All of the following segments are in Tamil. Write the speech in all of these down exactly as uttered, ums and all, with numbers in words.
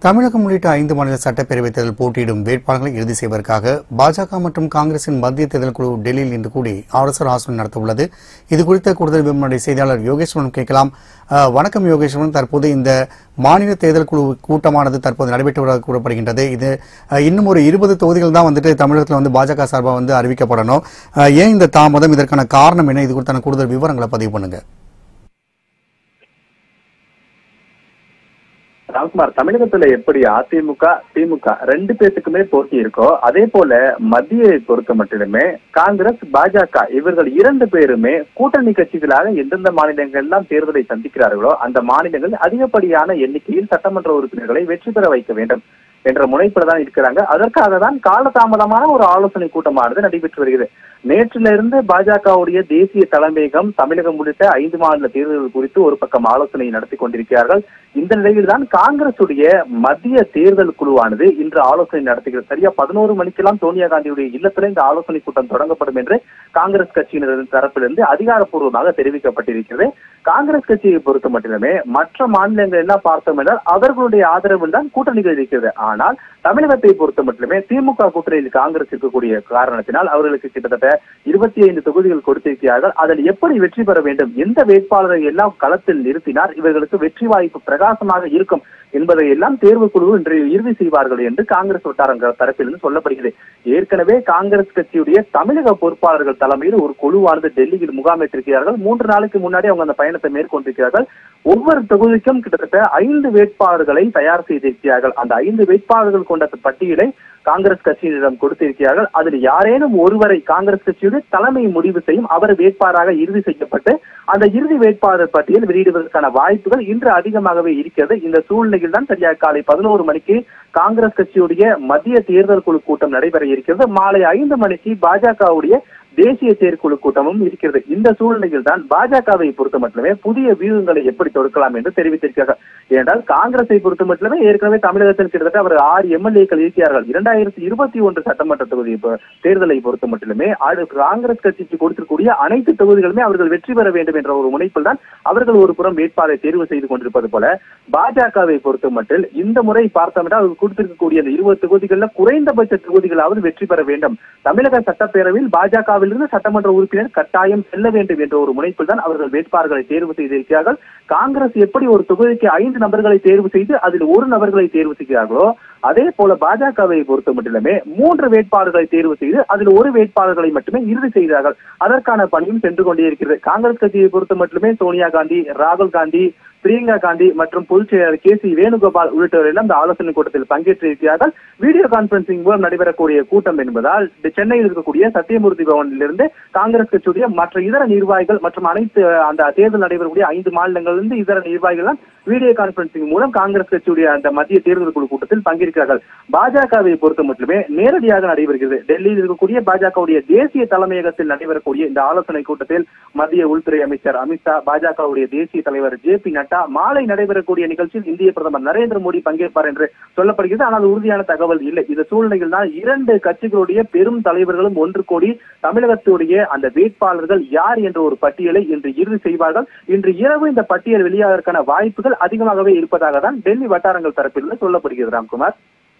தமிழகம் உள்ளிட்ட ஐந்து மாநில சட்டப்பேரவைத் தேர்தல் போட்டியிடும் வேட்பாளர்களை இறுதி செய்வதற்காக பாஜக மற்றும் காங்கிரசின் மத்திய தேர்தல் குழு டெல்லியில் இன்று கூடி அவசர ஆலோசனை நடத்தவுள்ளது. இதுகுறித்த கூடுதல் விவரங்களை செய்தியாளர் யோகேஸ்வரன் கேட்கலாம். வணக்கம் யோகேஸ்வரன், தற்போது இந்த மாநில தேர்தல் குழு கூட்டமானது தற்போது நடைபெற்று வருவதாக கூறப்படுகின்றது. இது இன்னும் ஒரு இருபது தொகுதிகள் தான் வந்துட்டு தமிழகத்தில் வந்து பாஜக சார்பாக வந்து அறிவிக்கப்படணும். ஏன் இந்த தாமதம், இதற்கான காரணம் என்ன? இது குறித்தான கூடுதல் விவரங்களை பதிவு பண்ணுங்க. ராம்குமார், தமிழகத்துல எப்படி அதிமுக திமுக ரெண்டு பேத்துக்குமே போட்டி இருக்கோ, அதே போல மத்தியை பொறுத்த மட்டுமே காங்கிரஸ் பாஜக இவர்கள் இரண்டு பேருமே கூட்டணி கட்சிகளாக எந்தெந்த மாநிலங்கள் எல்லாம் தேர்தலை சந்திக்கிறார்களோ அந்த மாநிலங்கள் அதிகப்படியான எண்ணிக்கையில் சட்டமன்ற உறுப்பினர்களை வெற்றி பெற வைக்க வேண்டும் என்ற முனைப்புல தான் இருக்கிறாங்க. அதற்காக தான் காலதாமதமான ஒரு ஆலோசனை கூட்டமானது நடைபெற்று வருகிறது. நேற்றில இருந்து பாஜகவுடைய தேசிய தலைமையகம் தமிழகம் உள்ளிட்ட ஐந்து மாநில தேர்தல்கள் குறித்து ஒரு பக்கம் ஆலோசனை நடத்தி கொண்டிருக்கிறார்கள். இந்த நிலையில் தான் காங்கிரசுடைய மத்திய தேர்தல் குழுவானது இன்று ஆலோசனை நடத்துகிறது. சரியா பதினோரு மணிக்கெல்லாம் சோனியா காந்தியுடைய இல்லத்துல இந்த ஆலோசனை கூட்டம் தொடங்கப்படும் என்று காங்கிரஸ் கட்சியினர் தரப்பிலிருந்து அதிகாரப்பூர்வமாக தெரிவிக்கப்பட்டிருக்கிறது. காங்கிரஸ் கட்சியை பொறுத்த மட்டுமே மற்ற மாநிலங்கள் எல்லாம் பார்த்தோம் என்றால் அவர்களுடைய ஆதரவில் தான் கூட்டணிகள் இருக்கிறது. ஆனால் தமிழகத்தை பொறுத்த மட்டுமே திமுக கூட்டணியில் காங்கிரஸ் இருக்கக்கூடிய காரணத்தினால் அவர்களுக்கு கிட்டத்தட்ட இருபத்தி ஐந்து தொகுதிகள் கொடுத்திருக்கிறார்கள். அதில் எப்படி வெற்றி பெற வேண்டும், எந்த வேட்பாளரை எல்லாம் களத்தில் நிறுத்தினார் இவர்களுக்கு வெற்றி வாய்ப்பு பிரகாசமாக இருக்கும் என்பதை எல்லாம் தேர்வு குழு இன்று இறுதி செய்வார்கள் என்று காங்கிரஸ் வட்டாரங்கள் தரப்பிலிருந்து சொல்லப்படுகிறது. ஏற்கனவே காங்கிரஸ் கட்சியுடைய தமிழக பொறுப்பாளர்கள் தலைமையில் ஒரு குழுவானது டெல்லியில் முகாமிட்டிருக்கிறார்கள். மூன்று நாளுக்கு முன்னாடி அவங்க அந்த பயணத்தை மேற்கொண்டிருக்கிறார்கள். ஒவ்வொரு தொகுதிக்கும் கிட்டத்தட்ட ஐந்து வேட்பாளர்களை தயார் செய்திருக்கிறார்கள். அந்த ஐந்து வேட்பாளர்கள் கொண்ட பட்டியலை காங்கிரஸ் கட்சியினரிடம் கொடுத்திருக்கிறார்கள். அதில் யாரேனும் ஒருவரை காங்கிரஸ் கட்சியுடைய தலைமை முடிவு செய்யும், அவர் வேட்பாளராக இறுதி செய்யப்பட்டு அந்த இறுதி வேட்பாளர் பட்டியல் வெளியிடுவதற்கான வாய்ப்புகள் இன்று அதிகமாகவே இருக்கிறது. இந்த சூழ்நிலையில் தான் சரியாக காலை பதினோரு மணிக்கு காங்கிரஸ் கட்சியுடைய மத்திய தேர்தல் குழு கூட்டம் நடைபெற இருக்கிறது. மாலை ஐந்து மணிக்கு பாஜகவுடைய தேசிய செயற்குழு கூட்டமும் இருக்கிறது. இந்த சூழ்நிலையில் தான் பாஜகவை பொறுத்த மட்டுமே புதிய வியூகங்களை எப்படி தொடுக்கலாம் என்று தெரிவித்திருக்கிறார்கள். ஏனென்றால் காங்கிரஸை பொறுத்த மட்டுமே ஏற்கனவே தமிழகத்தில் கிட்டத்தட்ட அவர் ஆறு எம்எல்ஏக்கள் இருக்கிறார்கள். இரண்டாயிரத்தி இருபத்தி ஒன்று சட்டமன்ற தொகுதி தேர்தலை பொறுத்த மட்டுமே காங்கிரஸ் கட்சிக்கு கொடுத்திருக்கூடிய அனைத்து தொகுதிகளுமே அவர்கள் வெற்றி பெற வேண்டும் என்ற ஒரு முனைப்பில் தான் அவர்கள் ஒரு புறம் வேட்பாளரை தேர்வு செய்து கொண்டிருப்பது போல பாஜகவை பொறுத்த மட்டும் இந்த முறை பார்த்தோம் என்றால் அவர்கள் கொடுத்திருக்கக்கூடிய அந்த இருபது தொகுதிகளில் குறைந்தபட்ச தொகுதிகளாவது வெற்றி பெற வேண்டும். தமிழக சட்டப்பேரவையில் பாஜக சட்டமன்ற உறுப்பினர் கட்டாயம் செல்ல வேண்டும் என்ற ஒரு முனைப்பில் தான் அவர்கள் வேட்பாளர்களை தேர்வு செய்திருக்கிறார்கள். காங்கிரஸ் எப்படி ஒரு தொகுதிக்கு ஐந்து நபர்களை தேர்வு செய்து அதில் ஒரு நபர்களை தேர்வு செய்கிறார்களோ அதே போல பாஜகவை பொறுத்த மட்டுமே மூன்று வேட்பாளர்களை தேர்வு செய்து அதில் ஒரு வேட்பாளர்களை மட்டுமே இறுதி செய்கிறார்கள். அதற்கான பணியும் சென்று கொண்டே இருக்கிறது. காங்கிரஸ் கட்சியை பொறுத்த மட்டுமே சோனியா காந்தி, ராகுல் காந்தி, பிரியங்கா காந்தி மற்றும் பொதுச் செயலாளர் கே சி வேணுகோபால் உள்ளிட்டவர்கள் எல்லாம் இந்த ஆலோசனை கூட்டத்தில் பங்கேற்றிருக்கிறார்கள். வீடியோ கான்பரன்சிங் மூலம் நடைபெறக்கூடிய கூட்டம் என்பதால் சென்னையில் இருக்கக்கூடிய சத்தியமூர்த்தி பவனிலிருந்து காங்கிரஸ் கட்சியுடைய மற்ற இதர நிர்வாகிகள் மற்றும் அனைத்து அந்த தேர்தல் நடைபெறக்கூடிய ஐந்து மாநிலங்களிலிருந்து இதர நிர்வாகிகள் வீடியோ கான்பரன்சிங் மூலம் காங்கிரஸ் கட்சியுடைய அந்த மத்திய தேர்தல் குழு கூட்டத்தில் பங்கேற்கிறார்கள். பாஜகவை பொறுத்த மட்டுமே நேரடியாக நடைபெறுகிறது. டெல்லியில் இருக்கக்கூடிய பாஜகவுடைய தேசிய தலைமையகத்தில் நடைபெறக்கூடிய இந்த ஆலோசனை கூட்டத்தில் மத்திய உள்துறை அமைச்சர் அமித்ஷா, பாஜகவுடைய தேசிய தலைவர் ஜே பி நட்டா, மாலை நடைபெறக்கூடிய நிகழ்ச்சியில் இந்திய பிரதமர் நரேந்திர மோடி பங்கேற்பார் என்று சொல்லப்படுகிறது. ஆனால் உறுதியான தகவல் இல்லை. இந்த சூழ்நிலையில் தான் இரண்டு கட்சிகளுடைய பெரும் தலைவர்களும் ஒன்று கூடி தமிழகத்துடைய அந்த வேட்பாளர்கள் யார் என்ற ஒரு பட்டியலை இன்று இறுதி செய்வார்கள். இன்று இரவு இந்த பட்டியல் வெளியாவதற்கான வாய்ப்புகள் அதிகமாகவே இருப்பதாக தான் டெல்லி வட்டாரங்கள் தரப்பில் சொல்லப்படுகிறது. ராம்குமார்,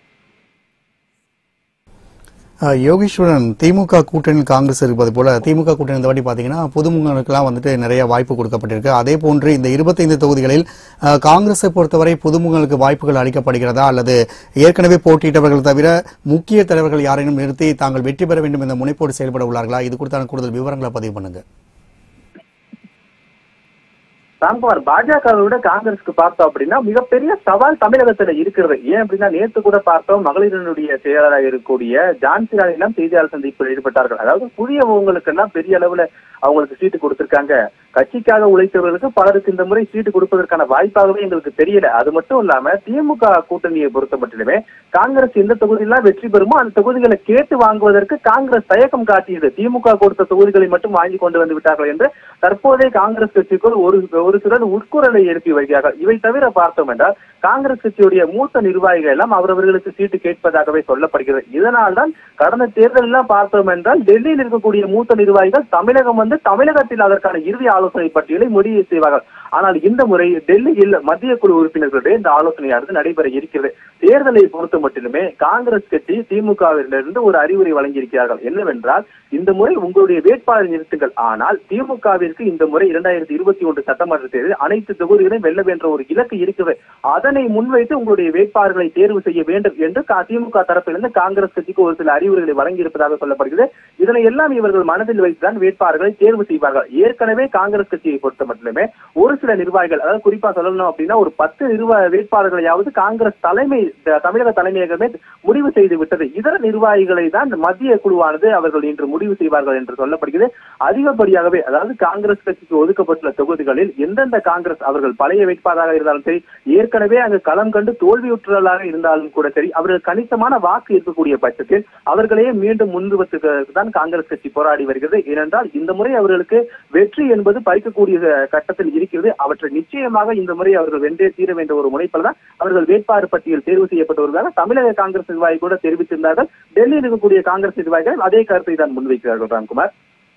யோகேஸ்வரன், திமுக கூட்டணியில் காங்கிரஸ் இருப்பது போல திமுக கூட்டணி இந்த வாட்டி பாத்தீங்கன்னா புதுமுகங்களுக்கெல்லாம் வந்துட்டு நிறைய வாய்ப்பு கொடுக்கப்பட்டிருக்கு. அதே போன்று இந்த இருபத்தைந்து தொகுதிகளில் காங்கிரஸை பொறுத்தவரை புதுமுகங்களுக்கு வாய்ப்புகள் அளிக்கப்படுகிறதா, அல்லது ஏற்கனவே போட்டியிட்டவர்கள் தவிர முக்கிய தலைவர்கள் யாரையும் நிறுத்தி தாங்கள் வெற்றி பெற வேண்டும் என்ற முனைப்போடு செயல்பட உள்ளார்களா? இது குறித்தான கூடுதல் விவரங்களை பதிவு பண்ணுங்க. ராம்குமார், பாஜகவை விட காங்கிரஸுக்கு பார்த்தோம் அப்படின்னா மிகப்பெரிய சவால் தமிழகத்துல இருக்கிறது. ஏன் அப்படின்னா நேற்று கூட பார்த்தோம் மகளிரினுடைய செயலராக இருக்கக்கூடிய ஜான்சி ராணி எல்லாம் செய்தியாளர் சந்திப்பில் ஈடுபட்டார்கள். அதாவது புதிய உங்களுக்கு எல்லாம் பெரிய அளவுல அவங்களுக்கு சீட்டு கொடுத்திருக்காங்க. கட்சிக்காக உழைத்தவர்களுக்கு பலருக்கு இந்த முறை சீட்டு கொடுப்பதற்கான வாய்ப்பாகவே எங்களுக்கு தெரியல. அது மட்டும் இல்லாம திமுக கூட்டணியை பொறுத்த மட்டுமே காங்கிரஸ் எந்த தொகுதியெல்லாம் வெற்றி பெறுமோ அந்த தொகுதிகளை கேட்டு வாங்குவதற்கு காங்கிரஸ் தயக்கம் காட்டியது. திமுக கொடுத்த தொகுதிகளை மட்டும் வாங்கி கொண்டு வந்து விட்டார்கள் என்று தற்போதைய காங்கிரஸ் கட்சிக்குள் ஒரு ஒரு சிலர் உட்குரலை எழுப்பி வருகிறார்கள். இவை தவிர பார்த்தோம் என்றால் காங்கிரஸ் கட்சியுடைய மூத்த நிர்வாகிகள் எல்லாம் அவரவர்களுக்கு சீட்டு கேட்பதாகவே சொல்லப்படுகிறது. இதனால் தான் கடந்த தேர்தல் எல்லாம் பார்த்தோம் என்றால் டெல்லியில் இருக்கக்கூடிய மூத்த நிர்வாகிகள் தமிழகம் வந்து தமிழகத்தில் அதற்கான இறுதி ஆலோசனை பட்டியலை முடிவு செய்வார்கள். ஆனால் இந்த முறை டெல்லியில் மத்திய குழு உறுப்பினர்களுடைய இந்த ஆலோசனையானது நடைபெற இருக்கிறது. தேர்தலை பொறுத்த மட்டிலுமே காங்கிரஸ் கட்சி திமுகவிலிருந்து ஒரு அறிவுரை வழங்கியிருக்கிறார்கள். என்னவென்றால், இந்த முறை உங்களுடைய வேட்பாளர் நிறுத்துங்கள், ஆனால் திமுகவிற்கு இந்த முறை இரண்டாயிரத்தி இருபத்தி ஒன்று சட்டமன்ற தேர்தல் அனைத்து தொகுதிகளையும் வெல்ல வேண்ட ஒரு இலக்கு இருக்கிறது. அதனை முன்வைத்து உங்களுடைய வேட்பாளர்களை தேர்வு செய்ய வேண்டும் என்று திமுக தரப்பிலிருந்து காங்கிரஸ் கட்சிக்கு ஒரு சில அறிவுரைகளை வழங்கியிருப்பதாக சொல்லப்படுகிறது. இதனை எல்லாம் இவர்கள் மனதில் வைத்துதான் வேட்பாளர்களை தேர்வு செய்வார்கள். ஏற்கனவே காங்கிரஸ் கட்சியை பொறுத்த மட்டுமே ஒரு சில நிர்வாகிகள், அதாவது குறிப்பா சொல்லணும் அப்படின்னா ஒரு பத்து நிர்வாக வேட்பாளர்களையாவது காங்கிரஸ் தலைமை தமிழக தலைமையகமே முடிவு செய்து விட்டது. இதர நிர்வாகிகளை தான் மத்திய குழுவானது அவர்கள் இன்று முடிவு செய்வார்கள் என்று சொல்லப்படுகிறது. அதிகப்படியாகவே, அதாவது காங்கிரஸ் கட்சிக்கு ஒதுக்கப்பட்டுள்ள தொகுதிகளில் எந்தெந்த காங்கிரஸ் அவர்கள் பழைய வேட்பாளராக இருந்தாலும் சரி, ஏற்கனவே அங்கு களம் கண்டு தோல்வியுற்றவர்களாக இருந்தாலும் கூட சரி, அவர்கள் கணிசமான வாக்கு இருக்கக்கூடிய பட்சத்தில் அவர்களே மீண்டும் முன்னுவதற்கு தான் காங்கிரஸ் கட்சி போராடி வருகிறது. ஏனென்றால் இந்த முறை அவர்களுக்கு வெற்றி என்பது பறிக்கக்கூடிய கட்டத்தில் இருக்கிறது. அவற்றை நிச்சயமாக இந்த முறை அவர்கள் வென்றே தீர வேண்டிய ஒரு முனைப்பில் தான் அவர்கள் வேட்பாளர் பட்டியல் தேர்வு செய்யப்பட்டவர்களாக தமிழக காங்கிரஸ் நிர்வாகி கூட தெரிவித்திருந்தார்கள். டெல்லியில் இருக்கக்கூடிய காங்கிரஸ் நிர்வாகிகள் அதே கருத்தை தான் முன்வைக்கிறார்கள். ராம்குமார்,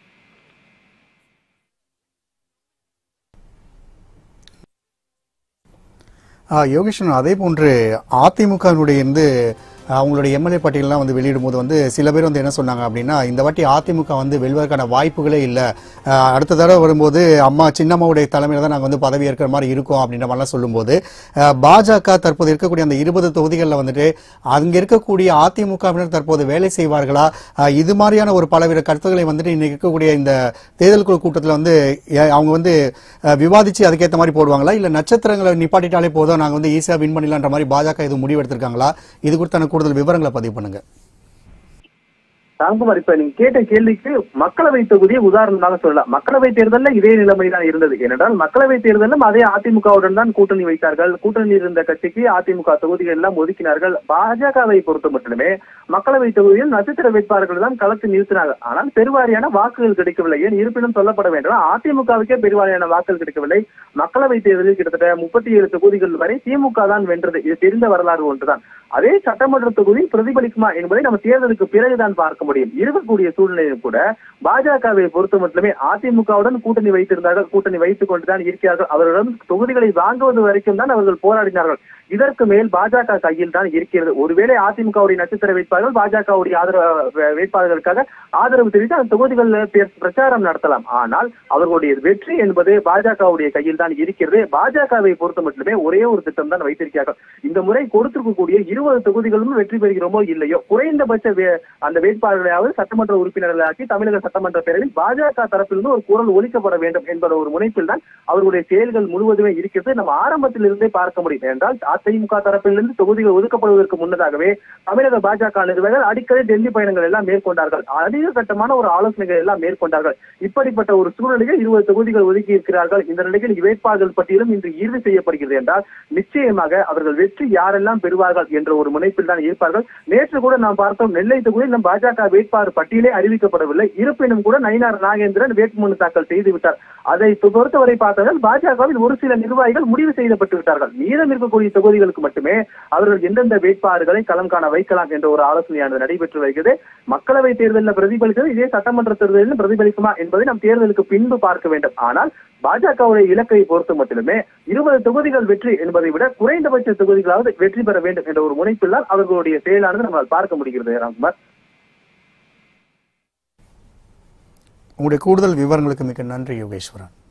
யோகேஸ்வரன், அதே போன்று அதிமுகவினுடைய இருந்து அவங்களுடைய எம்எல்ஏ பட்டியலாம் வந்து வெளியிடும் போது வந்து சில பேர் வந்து என்ன சொன்னாங்க அப்படின்னா, இந்த வாட்டி அதிமுக வந்து வெல்வதற்கான வாய்ப்புகளே இல்லை, அடுத்த தடவை வரும்போது அம்மா சின்னம்மாவுடைய தலைமையில தான் நாங்கள் வந்து பதவி ஏற்கிற மாதிரி இருக்கும் அப்படின்ற மாதிரிலாம் சொல்லும்போது, பாஜக தற்போது இருக்கக்கூடிய அந்த இருபது தொகுதிகளில் வந்துட்டு அங்கே இருக்கக்கூடிய அதிமுகவினர் தற்போது வேலை செய்வார்களா, இது மாதிரியான ஒரு பலவித கருத்துக்களை வந்துட்டு இன்னைக்கு இருக்கக்கூடிய இந்த தேர்தல் குழு கூட்டத்தில் வந்து அவங்க வந்து விவாதிச்சு அதுக்கேற்ற மாதிரி போடுவாங்களா, இல்லை நட்சத்திரங்களை நிப்பாட்டிட்டாலே போதும் நாங்கள் வந்து ஈஸியாக வின் பண்ணிடலான்ற மாதிரி பாஜக இது முடிவெடுத்திருக்காங்களா? இது குறித்தான கூடுதல் விவரங்களை பதிவு பண்ணுங்க. ராம்குமார், இப்ப நீங்க கேட்ட கேள்விக்கு மக்களவை தொகுதியை உதாரணமாக சொல்லலாம். மக்களவை தேர்தலில் இதே நிலைமை தான் இருந்தது. ஏனென்றால் மக்களவை தேர்தலும் அதே அதிமுகவுடன் தான் கூட்டணி வைத்தார்கள். கூட்டணி இருந்த கட்சிக்கு அதிமுக தொகுதிகள் எல்லாம் ஒதுக்கினார்கள். பாஜகவை பொறுத்த மட்டுமே மக்களவை தொகுதியில் நட்சத்திர வேட்பாளர்கள் தான் களத்தில் நிறுத்தினார்கள். ஆனால் பெருவாரியான வாக்குகள் கிடைக்கவில்லை. ஏன் இருப்பினும் சொல்லப்பட வேண்டும், அதிமுகவுக்கே பெருவாரியான வாக்குகள் கிடைக்கவில்லை. மக்களவை தேர்தலில் கிட்டத்தட்ட முப்பத்தி ஏழு தொகுதிகள் வரை திமுக தான் வென்றது. இது தெரிந்த வரலாறு ஒன்றுதான். அதே சட்டமன்ற தொகுதி பிரதிபலிக்குமா என்பதை நம்ம தேர்தலுக்கு பிறகுதான் பார்க்க முடியும். இருக்கக்கூடிய சூழ்நிலையில் கூட பாஜகவை பொறுத்த மட்டுமே அதிமுகவுடன் கூட்டணி வைத்திருந்தார்கள், கூட்டணி வைத்துக் கொண்டுதான் இருக்கிறார்கள். அவர்களிடம் தொகுதிகளை வாங்குவது வரைக்கும் தான் அவர்கள் போராடினார்கள். இதற்கு மேல் பாஜக கையில் தான் இருக்கிறது. ஒருவேளை அதிமுகவுடைய நட்சத்திர வேட்பாளர்கள் பாஜகவுடைய ஆதரவு வேட்பாளர்களுக்காக ஆதரவு தெரிவித்து அந்த தொகுதிகளில் பிரச்சாரம் நடத்தலாம். ஆனால் அவர்களுடைய வெற்றி என்பது பாஜகவுடைய கையில் தான் இருக்கிறது. பாஜகவை பொறுத்த மட்டுமே ஒரே ஒரு திட்டம் தான் வைத்திருக்கிறார்கள். இந்த முறை கொடுத்திருக்கக்கூடிய இருபது தொகுதிகளும் வெற்றி பெறுகிறோமோ இல்லையோ, குறைந்தபட்ச அந்த வேட்பாளர்களாவது சட்டமன்ற உறுப்பினர்களாக்கி தமிழக சட்டமன்ற பேரவையில் பாஜக தரப்பிலிருந்து ஒரு குரல் ஒலிக்கப்பட வேண்டும் என்பத ஒரு முனைப்பில் தான் அவர்களுடைய செயல்கள் முழுவதுமே இருக்கிறது. நம்ம ஆரம்பத்தில் இருந்தே பார்க்க முடியும். என்றால் அதிமுக தரப்பிலிருந்து தொகுதிகள் ஒதுக்கப்படுவதற்கு முன்னதாகவே தமிழக பாஜக நிர்வாகிகள் அடிக்கடி டெல்லி பயணங்கள் எல்லாம் மேற்கொண்டார்கள். அதிக கட்டமான ஒரு ஆலோசனைகள் எல்லாம் மேற்கொண்டார்கள். இப்படிப்பட்ட ஒரு சூழ்நிலையில் இருபது தொகுதிகள் ஒதுக்கி இருக்கிறார்கள். இந்த நிலையில் வேட்பாளர்கள் பட்டியலும் இன்று இறுதி செய்யப்படுகிறது என்றால் நிச்சயமாக அவர்கள் வெற்றி யாரெல்லாம் பெறுவார்கள் என்ற ஒரு முனைப்பில் தான் இருப்பார்கள். நேற்று கூட நாம் பார்த்தோம், நெல்லை தொகுதியில் நம் பாஜக வேட்பாளர் பட்டியலே அறிவிக்கப்படவில்லை. இருப்பினும் கூட நயினார் நாகேந்திரன் வேட்புமனு தாக்கல் செய்து விட்டார். அதை பொறுத்தவரை பார்த்தால் பாஜகவில் ஒரு சில நிர்வாகிகள் முடிவு செய்யப்பட்டு விட்டார்கள். மீதம் இருக்கக்கூடிய தொகுதிகளுக்கு மட்டுமே அவர்கள் எந்தெந்த வேட்பாளர்களை களம் காண வைக்கலாம் என்ற ஒரு ஆலோசனையானது நடைபெற்று வருகிறது. மக்களவை தேர்தலில் பிரதிபலிக்கிறது, இதே சட்டமன்ற தேர்தலில் பிரதிபலிக்குமா என்பதை நாம் தேர்தலுக்கு பின்பு பார்க்க வேண்டும். ஆனால் பாஜகவுடைய இலக்கை பொறுத்த மட்டுமே இருபது தொகுதிகள் வெற்றி என்பதை விட குறைந்தபட்ச தொகுதிகளாவது வெற்றி பெற வேண்டும் என்ற ஒரு முனைப்பில் தான் அவர்களுடைய செயலானது நம்மால் பார்க்க முடிகிறது. ராம்குமார், உங்களுடைய கூடுதல் விவரங்களுக்கு மிக நன்றி யோகேஸ்வரன்.